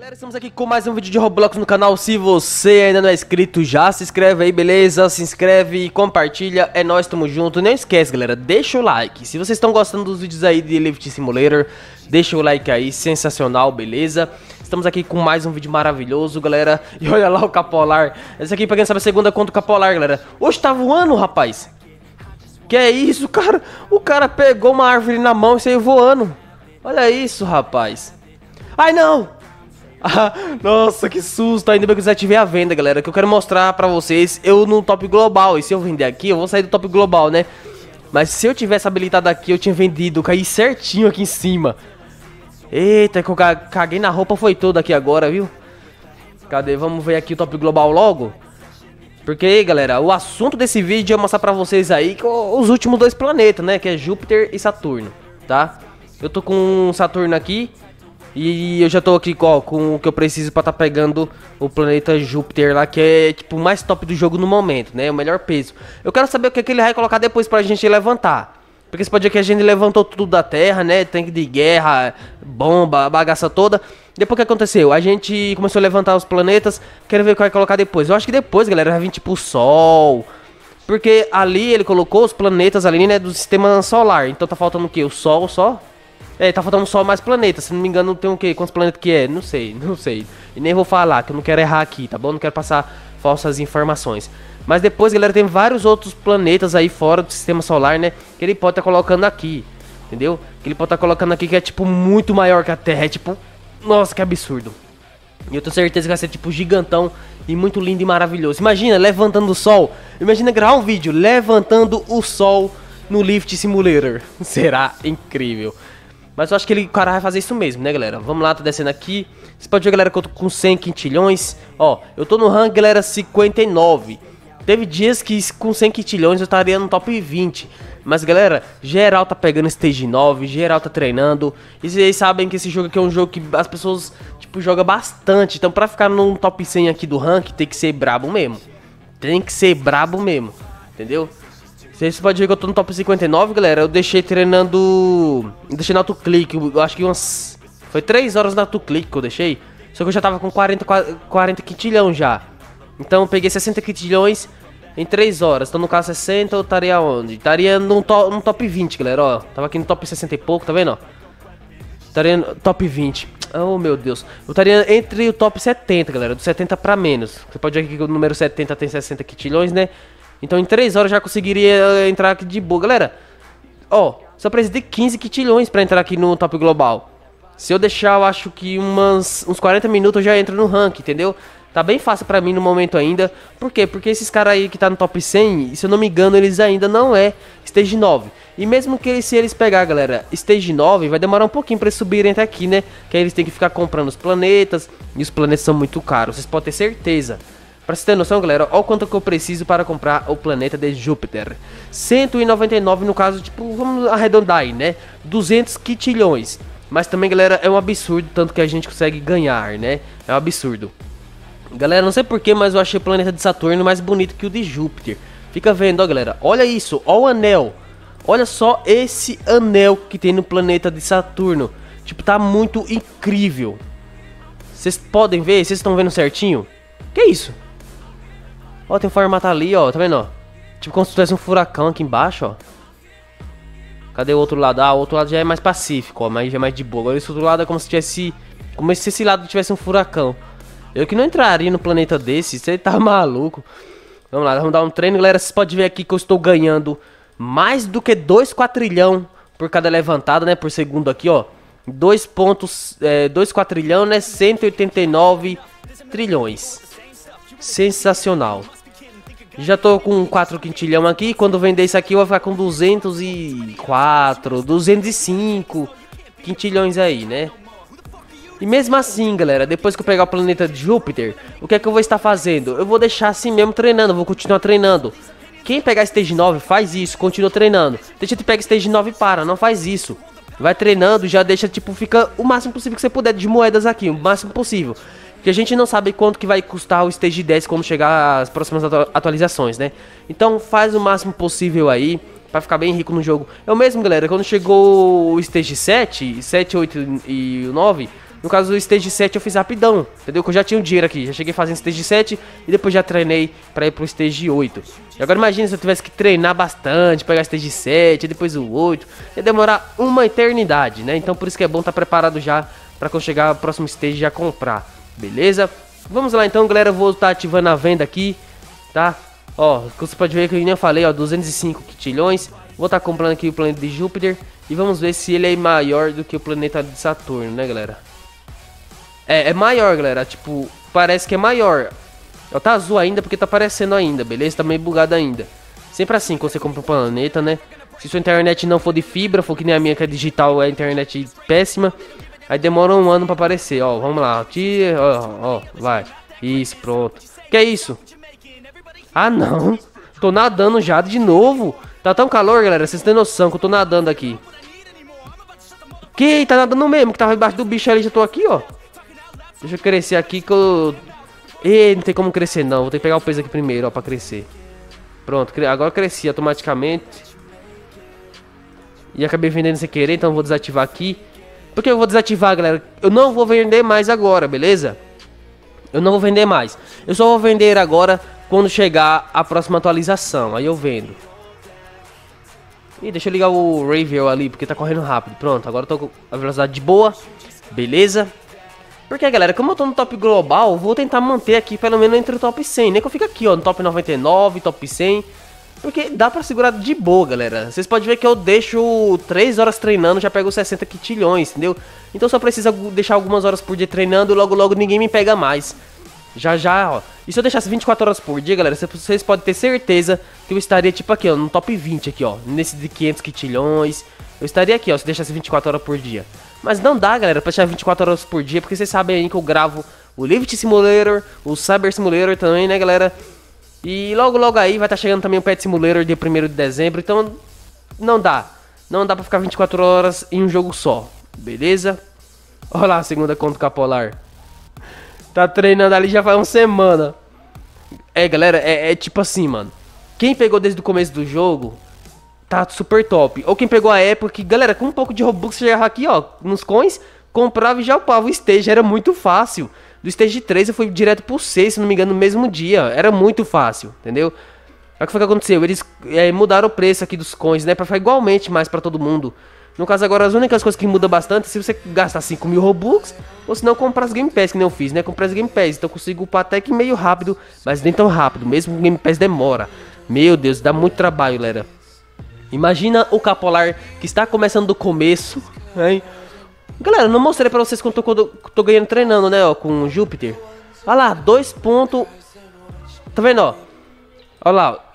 Galera, estamos aqui com mais um vídeo de Roblox no canal. Se você ainda não é inscrito, já se inscreve aí, beleza? Se inscreve e compartilha, é nóis, tamo junto. Não esquece, galera, deixa o like. Se vocês estão gostando dos vídeos aí de Lift Simulator, deixa o like aí, sensacional, beleza? Estamos aqui com mais um vídeo maravilhoso, galera. E olha lá o Capolar. Esse aqui, pra quem sabe, é a segunda conta do Capolar, galera. Hoje tá voando, rapaz. Que é isso, cara? O cara pegou uma árvore na mão e saiu voando. Olha isso, rapaz. Ai, não! Ah, nossa, que susto. Ainda bem que eu desativei a venda, galera, que eu quero mostrar pra vocês eu no top global. E se eu vender aqui, eu vou sair do top global, né? Mas se eu tivesse habilitado aqui, eu tinha vendido, caí certinho aqui em cima. Eita, que eu caguei na roupa foi toda aqui agora, viu? Cadê? Vamos ver aqui o top global logo. Porque, galera, o assunto desse vídeo é mostrar pra vocês aí que os últimos dois planetas, né? Que é Júpiter e Saturno, tá? Eu tô com Saturno aqui. E eu já tô aqui, ó, com o que eu preciso pra tá pegando o planeta Júpiter lá, que é, tipo, o mais top do jogo no momento, né? O melhor peso. Eu quero saber o que, é que ele vai colocar depois pra gente levantar. Porque você pode ver que a gente levantou tudo da Terra, né? Tanque de guerra, bomba, a bagaça toda. Depois o que aconteceu? A gente começou a levantar os planetas. Quero ver o que vai colocar depois. Eu acho que depois, galera, vai vir tipo o Sol. Porque ali ele colocou os planetas ali, né? Do sistema solar. Então tá faltando o quê? O Sol só? É, tá faltando só mais planetas, se não me engano tem o quê? Quantos planetas que é? Não sei. E nem vou falar, que eu não quero errar aqui, tá bom? Não quero passar falsas informações. Mas depois, galera, tem vários outros planetas aí fora do sistema solar, né? Que ele pode estar colocando aqui, entendeu? Que ele pode estar colocando aqui que é, tipo, muito maior que a Terra. É, tipo, nossa, que absurdo. E eu tenho certeza que vai ser, tipo, gigantão e muito lindo e maravilhoso. Imagina, levantando o Sol. Imagina gravar um vídeo levantando o Sol no Lift Simulator. Será incrível. Mas eu acho que o cara vai fazer isso mesmo, né, galera? Vamos lá, tô descendo aqui. Você pode ver, galera, que eu tô com 100 quintilhões. Ó, eu tô no rank, galera, 59. Teve dias que com 100 quintilhões eu estaria no top 20. Mas, galera, geral tá pegando stage 9, geral tá treinando. E vocês sabem que esse jogo aqui é um jogo que as pessoas, tipo, jogam bastante. Então, pra ficar no top 100 aqui do rank, tem que ser brabo mesmo. Tem que ser brabo mesmo, entendeu? Vocês podem ver que eu tô no top 59, galera. Eu deixei treinando... Deixei no autoclick. Eu acho que umas... Foi 3 horas no autoclick que eu deixei. Só que eu já tava com 40 quintilhão já. Então eu peguei 60 quintilhões em 3 horas. Então no caso 60 eu estaria onde? Estaria no top 20, galera, ó. Tava aqui no top 60 e pouco, tá vendo, ó? Estaria no top 20. Oh, meu Deus. Eu estaria entre o top 70, galera. Do 70 pra menos. Você pode ver aqui que o número 70 tem 60 quintilhões, né? Então em 3 horas já conseguiria entrar aqui de boa. Galera, ó, só preciso de 15 quintilhões pra entrar aqui no top global. Se eu deixar, eu acho que uns 40 minutos eu já entro no rank, entendeu? Tá bem fácil pra mim no momento ainda. Por quê? Porque esses caras aí que tá no top 100, se eu não me engano, eles ainda não é stage 9. E mesmo que se eles pegar, galera, stage 9, vai demorar um pouquinho pra eles subirem até aqui, né? Que aí eles têm que ficar comprando os planetas. E os planetas são muito caros, vocês podem ter certeza. Pra você ter noção, galera, olha o quanto que eu preciso para comprar o planeta de Júpiter. 199 no caso, tipo, vamos arredondar aí, né? 200 quintilhões. Mas também, galera, é um absurdo tanto que a gente consegue ganhar, né? É um absurdo. Galera, não sei porquê, mas eu achei o planeta de Saturno mais bonito que o de Júpiter. Fica vendo, ó, galera. Olha isso, ó o anel. Olha só esse anel que tem no planeta de Saturno. Tipo, tá muito incrível. Vocês podem ver? Vocês estão vendo certinho? Que isso? Ó, tem um formato ali, ó, tá vendo, ó? Tipo como se tivesse um furacão aqui embaixo, ó. Cadê o outro lado? Ah, o outro lado já é mais pacífico, ó, mas já é mais de boa. Agora esse outro lado é como se tivesse... Como se esse lado tivesse um furacão. Eu que não entraria no planeta desse, você tá maluco. Vamos lá, vamos dar um treino, galera. Vocês podem ver aqui que eu estou ganhando mais do que 2 quatrilhão por cada levantada, né, por segundo aqui, ó. 2 quatrilhão, né, 189 trilhões. Sensacional. Já tô com 4 quintilhão aqui. Quando vender isso aqui eu vou ficar com 204, 205 quintilhões aí, né? E mesmo assim, galera, depois que eu pegar o planeta de Júpiter, o que é que eu vou estar fazendo? Eu vou deixar assim mesmo treinando, eu vou continuar treinando. Quem pegar stage 9 faz isso, continua treinando. Deixa de pegar stage 9 e para, não faz isso. Vai treinando, já deixa, tipo, fica o máximo possível que você puder de moedas aqui, o máximo possível. Porque a gente não sabe quanto que vai custar o stage 10 quando chegar as próximas atualizações, né? Então faz o máximo possível aí, pra ficar bem rico no jogo. Eu mesmo, galera, quando chegou o stage 7, 8 e 9, No caso do Stage 7 eu fiz rapidão, entendeu? Que eu já tinha o dinheiro aqui, já cheguei fazendo Stage 7 e depois já treinei pra ir pro Stage 8. E agora imagina se eu tivesse que treinar bastante, pegar Stage 7 e depois o 8, ia demorar uma eternidade, né? Então por isso que é bom estar preparado já pra quando chegar o próximo Stage já comprar, beleza? Vamos lá então, galera, eu vou estar ativando a venda aqui, tá? Ó, você pode ver que eu nem falei, ó, 205 quitilhões. Vou estar comprando aqui o planeta de Júpiter e vamos ver se ele é maior do que o planeta de Saturno, né, galera? É maior, galera, tipo, parece que é maior. Ó, tá azul ainda porque tá aparecendo ainda, beleza? Tá meio bugado ainda. Sempre assim, quando você compra um planeta, né? Se sua internet não for de fibra, for que nem a minha que é digital, é internet péssima, aí demora um ano pra aparecer, ó, vamos lá, tira, ó, vai. Isso, pronto. Que é isso? Ah, não. Tô nadando já de novo. Tá tão calor, galera, vocês têm noção que eu tô nadando aqui. Que? Tá nadando mesmo, que tava embaixo do bicho ali, já tô aqui, ó. Deixa eu crescer aqui que eu... Ih, não tem como crescer não, vou ter que pegar o peso aqui primeiro, ó, pra crescer. Pronto, agora cresci automaticamente. E acabei vendendo sem querer, então eu vou desativar aqui. Por que eu vou desativar, galera? Eu não vou vender mais agora, beleza? Eu não vou vender mais. Eu só vou vender agora quando chegar a próxima atualização, aí eu vendo. Ih, deixa eu ligar o Ravel ali, porque tá correndo rápido. Pronto, agora eu tô com a velocidade de boa. Beleza. Porque, galera, como eu tô no top global, vou tentar manter aqui pelo menos entre o top 100. Nem que eu fique aqui, ó, no top 99, top 100. Porque dá pra segurar de boa, galera. Vocês podem ver que eu deixo 3 horas treinando, já pego 60 quitilhões, entendeu? Então só precisa deixar algumas horas por dia treinando e logo logo ninguém me pega mais. Já, ó. E se eu deixasse 24 horas por dia, galera, vocês podem ter certeza que eu estaria, tipo, aqui, ó, no top 20 aqui, ó. Nesse de 500 quitilhões. Eu estaria aqui, ó, se deixasse 24 horas por dia. Mas não dá, galera, pra deixar 24 horas por dia, porque vocês sabem aí que eu gravo o Lift Simulator, o Cyber Simulator também, né, galera? E logo logo aí vai estar chegando também o Pet Simulator dia 1º de dezembro, então não dá. Não dá pra ficar 24 horas em um jogo só, beleza? Olha lá a segunda conta capolar. Tá treinando ali já faz uma semana. É, galera, é tipo assim, mano. Quem pegou desde o começo do jogo, tá super top. Ou quem pegou a época que, galera, com um pouco de Robux, você já aqui, ó, nos coins, comprava e já upava o stage. Era muito fácil. Do stage 3 eu fui direto pro 6, se não me engano, no mesmo dia. Era muito fácil, entendeu? Aí o que foi que aconteceu? Eles mudaram o preço aqui dos coins, né? Pra ficar igualmente mais pra todo mundo. No caso agora, as únicas coisas que mudam bastante é se você gastar 5 mil Robux, ou se não comprar as Game Pass, que nem eu fiz, né? Comprei as Game Pass, então eu consigo upar até que meio rápido, mas nem tão rápido, mesmo o Game Pass demora. Meu Deus, dá muito trabalho, galera. Imagina o Capolar que está começando do começo, hein? Galera, eu não mostrei pra vocês quanto eu tô ganhando treinando, né, ó, com o Júpiter. Olha lá, 2 pontos... Tá vendo, ó? Olha lá,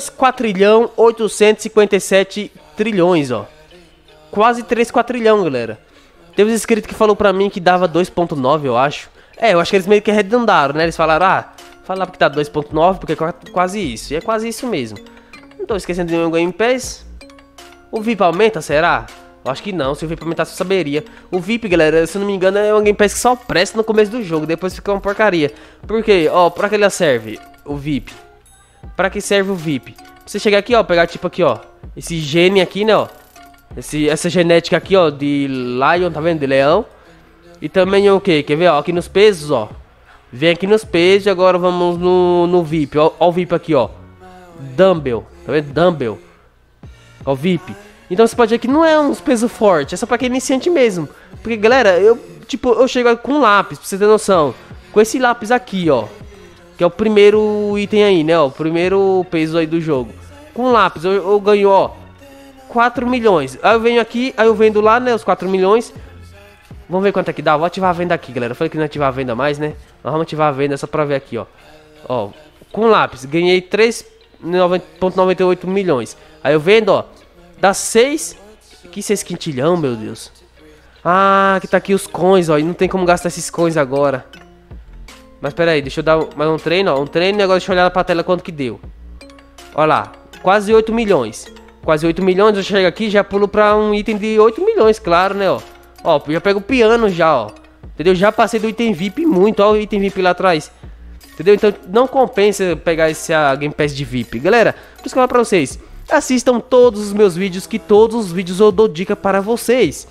2.857 trilhões, ó. Quase 3 quatrilhão, galera. Teve uns inscritos que falou pra mim que dava 2.9, eu acho. Eu acho que eles meio que arredondaram, né? Eles falaram, falava que dá 2.9 porque é quase isso. E é quase isso mesmo. Não tô esquecendo de nenhum Game Pass. O VIP aumenta, será? Eu acho que não, se o VIP aumentasse eu saberia. O VIP, galera, se eu não me engano, é um Game Pass que só presta no começo do jogo. Depois fica uma porcaria. Por quê? Ó, pra que ele serve o VIP? Pra que serve o VIP? Você chegar aqui, ó, pegar tipo aqui, ó, esse gene aqui, né, ó. Essa genética aqui, ó, de Lion, tá vendo? De leão. E também o que? Quer ver, ó, aqui nos pesos, ó. Vem aqui nos pesos e agora vamos no VIP. Ó o VIP aqui, ó. Dumbbell, tá vendo? Dumbbell. Ó o VIP. Então você pode ver que não é uns pesos fortes, é só pra quem é iniciante mesmo. Porque, galera, eu chego com lápis, pra você ter noção. Com esse lápis aqui, ó. Que é o primeiro item aí, né, ó. O primeiro peso aí do jogo. Com lápis eu ganho, ó, 4 milhões. Aí eu venho aqui, aí eu vendo lá, né, os 4 milhões. Vamos ver quanto é que dá. Vou ativar a venda aqui, galera. Eu falei que não ia ativar a venda mais, né? Mas vamos ativar a venda só pra ver aqui, ó. Ó, com lápis, ganhei 3,98 milhões. Aí eu vendo, ó, dá 6. Que 6 quintilhão, meu Deus. Ah, que tá aqui os coins, ó. E não tem como gastar esses coins agora. Mas pera aí, deixa eu dar mais um treino, ó. Um treino e agora deixa eu olhar pra tela quanto que deu. Ó lá, quase 8 milhões. Quase 8 milhões, eu chego aqui e já pulo pra um item de 8 milhões, claro, né, ó. Ó, já pego o piano já, ó. Entendeu? Já passei do item VIP muito, ó o item VIP lá atrás. Entendeu? Então não compensa pegar esse Game Pass de VIP. Galera, por isso que eu falo pra vocês, assistam todos os meus vídeos, que todos os vídeos eu dou dica para vocês.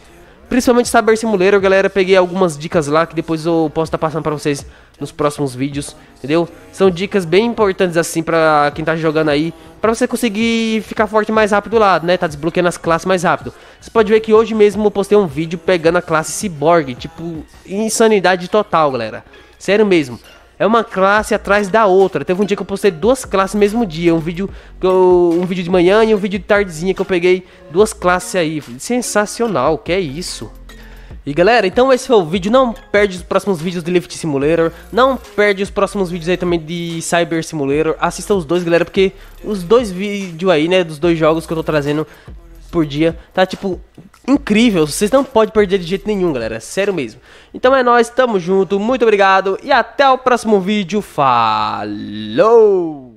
Principalmente Cyber Simulator, galera, peguei algumas dicas lá que depois eu posso estar passando pra vocês nos próximos vídeos, entendeu? São dicas bem importantes assim pra quem tá jogando aí, pra você conseguir ficar forte mais rápido lá, né? Tá desbloqueando as classes mais rápido. Você pode ver que hoje mesmo eu postei um vídeo pegando a classe Cyborg, tipo, insanidade total, galera. Sério mesmo. É uma classe atrás da outra. Teve um dia que eu postei duas classes no mesmo dia. Um vídeo de manhã e um vídeo de tardezinha que eu peguei duas classes aí. Sensacional, que é isso. E galera, então esse foi o vídeo. Não perde os próximos vídeos de Lift Simulator. Não perde os próximos vídeos aí também de Cyber Simulator. Assista os dois, galera, porque os dois vídeos aí, né, dos dois jogos que eu tô trazendo por dia, tá tipo incrível, vocês não podem perder de jeito nenhum, galera, sério mesmo. Então é nóis, tamo junto, muito obrigado e até o próximo vídeo, falou!